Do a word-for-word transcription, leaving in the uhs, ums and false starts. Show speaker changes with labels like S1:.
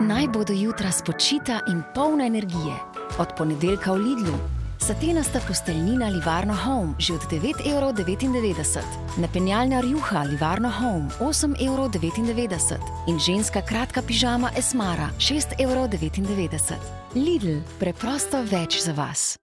S1: naj bo do jutra spočita in polna energije. Od ponedeljka v Lidlu. Satenasta posteljnina Livarno Home že od devet evrov devetindevetdeset. Napenjalna rjuha Livarno Home osem evrov devetindevetdeset. In ženska kratka pižama Esmara šest evrov devetindevetdeset. Lidl, preprosto več za vas.